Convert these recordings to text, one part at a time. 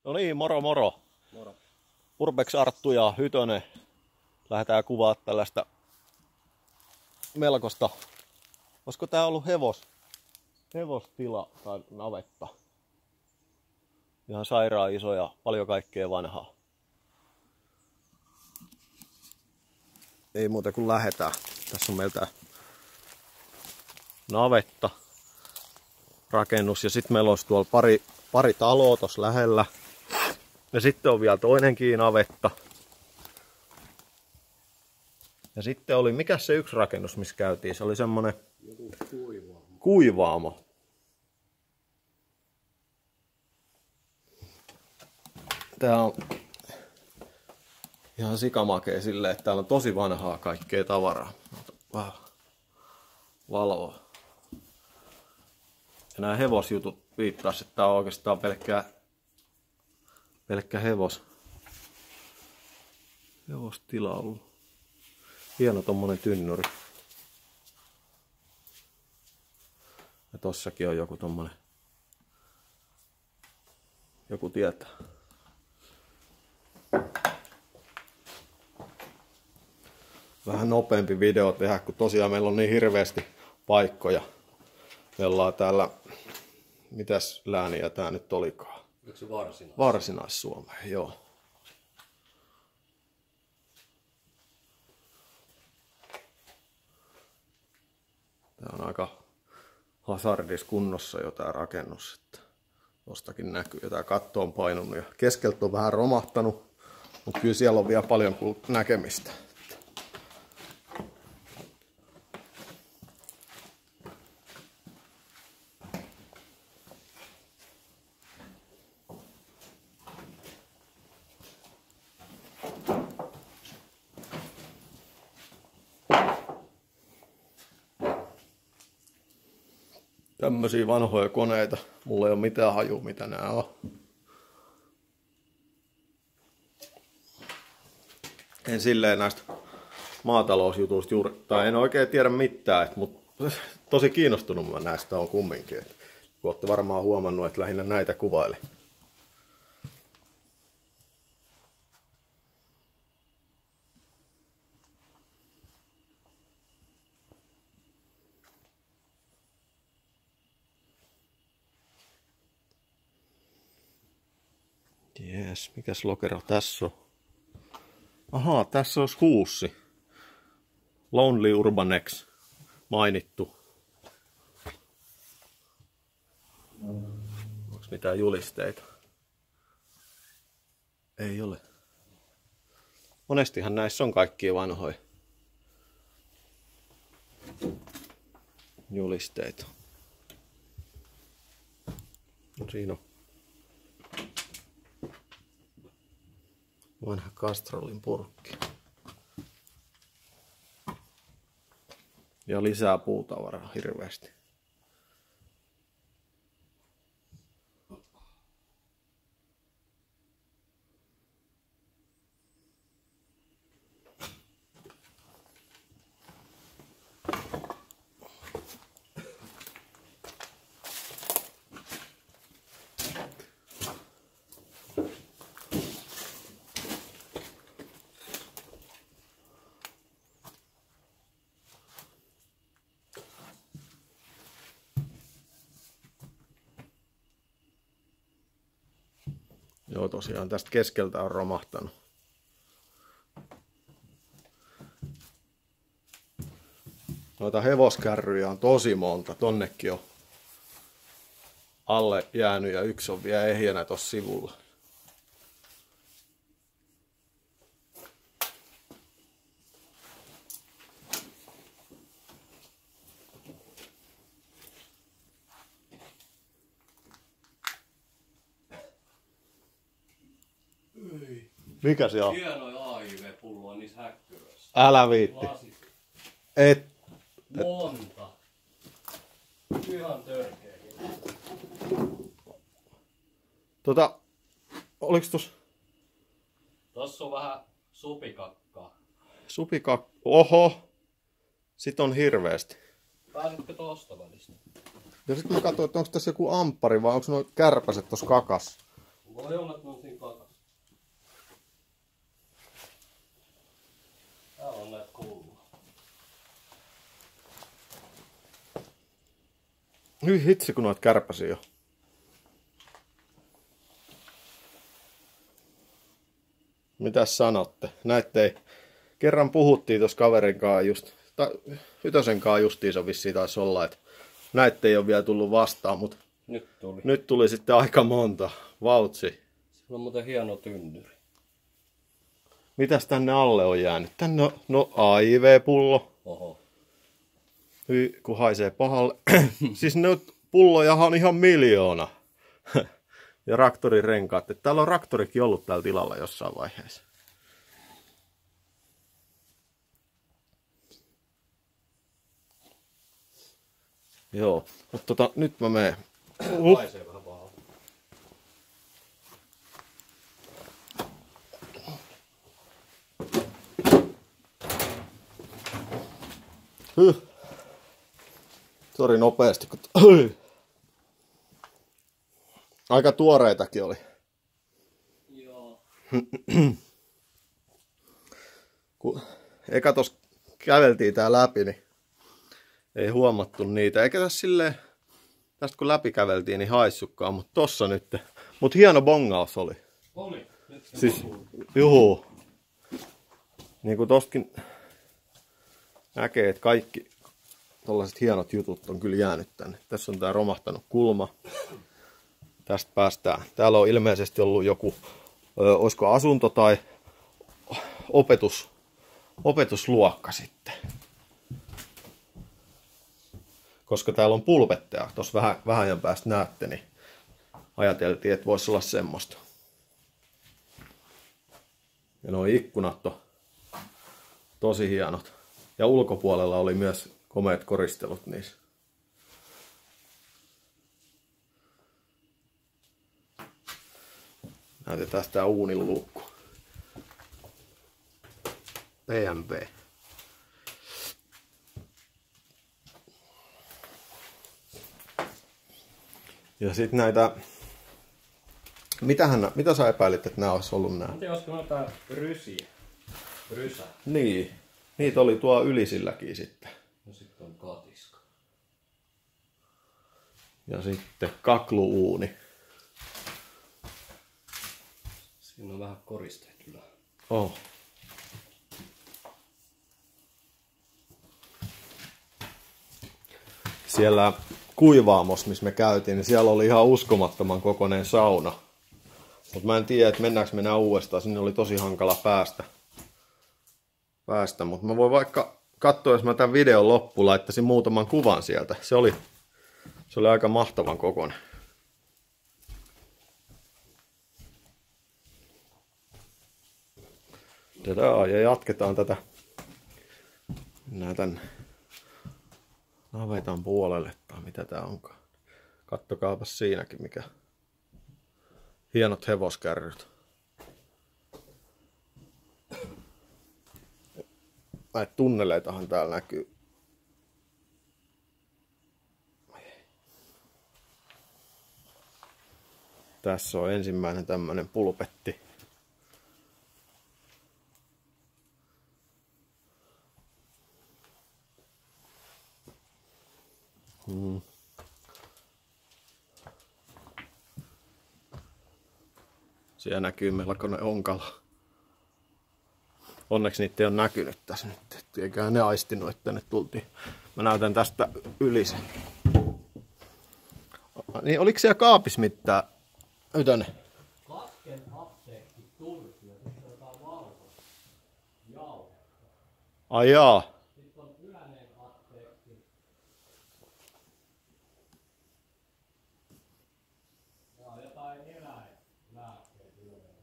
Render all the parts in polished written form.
No niin, moro moro. Moro. Urbex Arttu ja Hytönen. Lähdetään kuvaa tällaista melkoista. Olisiko tää ollut hevostila tai navetta? Ihan sairaan iso ja paljon kaikkea vanhaa. Ei muuta kuin lähdetään. Tässä on meiltä navetta, rakennus ja sitten meillä olisi tuolla pari taloa tuossa lähellä. Ja sitten on vielä toinenkin navetta. Ja sitten oli, mikä se yksi rakennus, missä käytiin? Se oli semmonen kuivaamo. Tää on ihan sikamakea silleen, että täällä on tosi vanhaa kaikkea tavaraa. Vähän valvoa. Ja nämä hevosjutut viittaisi, että tää on oikeastaan pelkkä hevostila ollut. Hieno tommonen tynnyri. Ja tossakin on joku tommonen. Joku tietää. Vähän nopeampi video tehdä, kun tosiaan meillä on niin hirveästi paikkoja. Me ollaan täällä, mitäs lääniä tää nyt olikaan? Eikö se Varsinais-Suomeen, joo. Tää on aika hazardis kunnossa jo tää rakennus, että tostakin näkyy. Ja tää katto on painunut ja keskeltä on vähän romahtanut, mutta kyllä siellä on vielä paljon näkemistä. Tämmöisiä vanhoja koneita. Mulla ei ole mitään hajua, mitä nää on. En silleen näistä maatalousjutuista juuri, tai en oikein tiedä mitään, mutta tosi kiinnostunut mä näistä on kumminkin. Kun olette varmaan huomannut, että lähinnä näitä kuvailin. Jees, mikäs lokero tässä on? Ahaa, tässä olisi huussi. Lonely Urbanex mainittu. Onks mitään julisteita? Ei ole. Monestihan näissä on kaikkia vanhoja julisteita. Siinä on vanha Castrolin purkki. Ja lisää puutavaraa hirveästi. Joo, tosiaan tästä keskeltä on romahtanut. Noita hevoskärryjä on tosi monta. Tonnekin on alle jäänyt ja yksi on vielä ehjänä tuossa sivulla. Mikä se on? Hienoja AIV-pulloa niissä häkkyröissä. Älä viitti. Lasit. Monta. Ihan törkeä. Oliks tossa? Tossa on vähän supikakkaa. Oho! Sit on hirveästi. Pääsitkö tosta välistä? Ja sit mä katsoin, että onko tässä joku amppari vai onko nuo kärpäset tossa kakas. Voi olla, että on siinä takas. Täällä on näitä kulmaa. Hyi hitsi, kun noit kärpäsi jo. Mitäs sanotte? Näitte ei. Kerran puhuttiin tuossa kaverin kanssa just, Ytösen kanssa justiinsa vissiin taisi olla, että näitte ei ole vielä tullut vastaan, mutta nyt tuli sitten aika monta. Vautsi. Sillä on muuten hieno tynnyri. Mitäs tänne alle on jäänyt? Tänne on, no AIV-pullo. Oho. Hyi, kun haisee pahalle. Siis ne pullojahan on ihan miljoona. Ja raktorin renkaat. Että täällä on raktorikin ollut täällä tilalla jossain vaiheessa. Joo, mutta nyt mä menen. Haisee vähän pahalle. Sori nopeasti, kun... Aika tuoreitakin oli. Joo. Kun eka tos käveltiin tää läpi, niin ei huomattu niitä. Eikä tässä silleen, tästä kun läpi käveltiin, niin haissukkaan, mutta tossa nyt. Mut hieno bongaus oli. Oli. Siis, juhu. Niin kuin tostakin näkee, että kaikki tollaiset hienot jutut on kyllä jäänyt tänne. Tässä on tää romahtanut kulma. Tästä päästään. Täällä on ilmeisesti ollut joku, olisiko asunto tai opetusluokka sitten. Koska täällä on pulpetteja, tuossa vähän ajan päästä näette, niin ajateltiin, että voisi olla semmoista. Ja nuo ikkunat on tosi hienot. Ja ulkopuolella oli myös komeat koristelut niissä. Näytetään tää uunin luukku. PMV. Ja sit näitä... Mitä sä epäilit, että nämä olisi ollut nää? Mä tiedän, olisiko noita rysiä? Rysä. Niin. Niitä oli tuo ylisilläkin sitten. No sitten on katiska. Ja sitten kakluuuni. Siinä on vähän koristeet kyllä. Oh. Siellä kuivaamossa, missä me käytiin, niin siellä oli ihan uskomattoman kokoinen sauna. Mutta mä en tiedä, että mennäänkö me enää uudestaan. Sinne oli tosi hankala päästä. Mutta mä voin vaikka katsoa, jos mä tämän videon loppuun laittaisin muutaman kuvan sieltä. Se oli aika mahtavan kokoinen. Ja jatketaan tätä. Mennään tän navetan puolelle, tai mitä tää onkaan. Kattokaapas siinäkin, mikä hienot hevoskärryt. Näitä tunneleitahan täällä näkyy. Tässä on ensimmäinen tämmönen pulpetti. Siellä näkyy melkoinen onkalo. Onneksi niitä ei ole näkynyt tässä nyt. Eiköhän ne aistinut, että ne tultiin. Mä näytän tästä yli sen. Niin oliko siellä kaapissa mitään? Ytönen. Katken apteekki Turku ja sitten jotain valkoista jauhetta. Ai jaa. Sitten on yläinen apteekki. Ja jotain eläinlääkkeitä yleensä.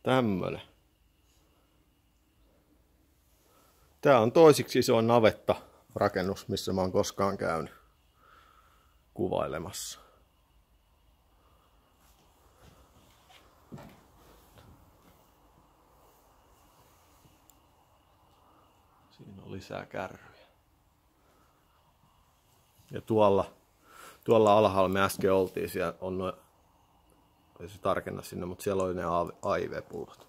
Tämmönen. Tää on toisiksi isoin navetta rakennus, missä mä oon koskaan käynyt kuvailemassa. Siinä on lisää kärryjä. Ja tuolla alhaalla me äsken oltiin, siellä on noin, ei se tarkenna sinne, mutta siellä oli ne AIV-pullot.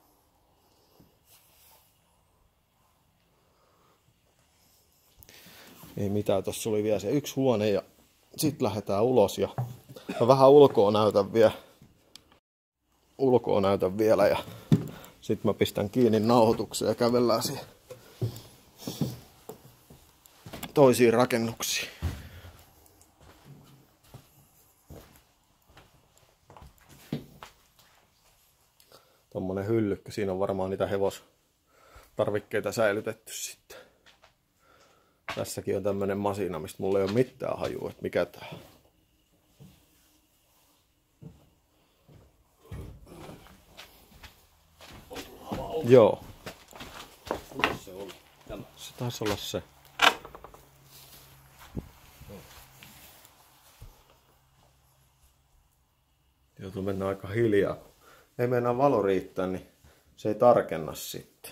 Ei mitään, tossa oli vielä se yksi huone ja sit lähdetään ulos ja mä vähän ulkoa näytän vielä ja sit mä pistän kiinni nauhoituksen ja kävellään siihen toisiin rakennuksiin. Tommonen hyllykkä, siinä on varmaan niitä hevostarvikkeita säilytetty sitten. Tässäkin on tämmönen masina, mistä mulla ei ole mitään hajua, että mikä tää on. Joo. Se oli tämä. Se taisi olla se. Joutuu mennä aika hiljaa. Ei meinaa valo riittää, niin se ei tarkenna sitten.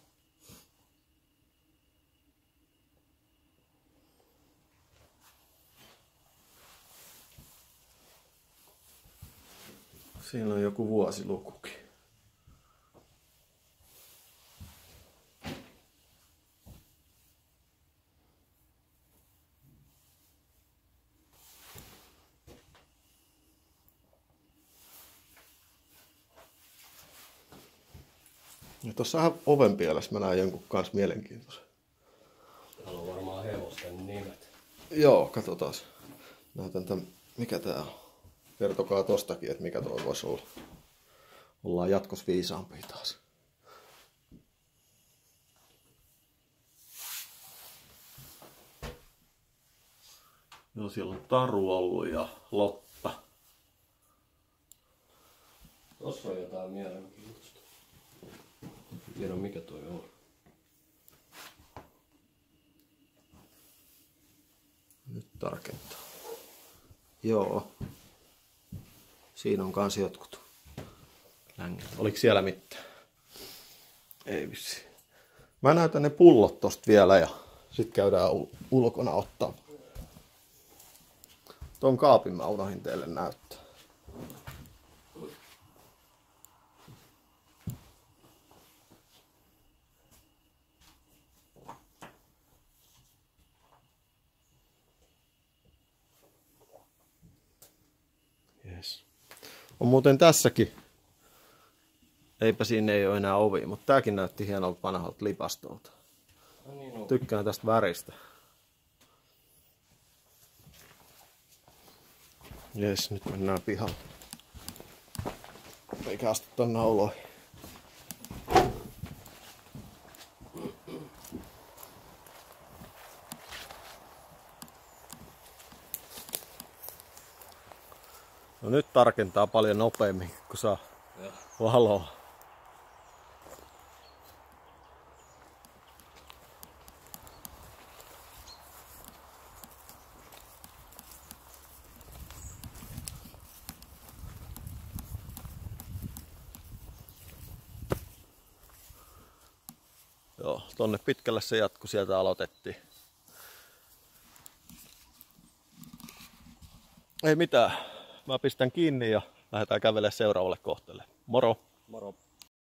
Siinä on joku vuosilukukin. Ja tuossa oven pielessä mä näen jonkun kans mielenkiintoisen. Täällä on varmaan hevosten nimet. Joo, katsotaan. Näytän tämän, mikä tää on. Kertokaa tostakin, että mikä toi voisi olla. Ollaan jatkos viisaampia taas. Joo, siellä on Taru ollut ja Lotta. Tossa on jotain mielenkiintoista. En tiedä mikä toi on. Nyt tarkentaa. Joo. Siinä on kans jotkut längät. Oliko siellä mitään? Ei vissi. Mä näytän ne pullot tosta vielä ja sit käydään ulkona ottaa. Ton kaapin mä unohdin teille näyttää. Yes. On muuten tässäkin. Eipä siinä ei ole enää ovi, mutta tääkin näytti hienolta vanhalta lipastolta. No niin on. Tykkään tästä väristä. Jes, nyt mennään pihalle. Eikä astu nauloihin. No nyt tarkentaa paljon nopeammin, kun saa valoa. Joo, tonne pitkälle se jatkuu, sieltä aloitettiin. Ei mitään, mä pistän kiinni ja lähdetään kävelemään seuraavalle kohteelle. Moro! Moro!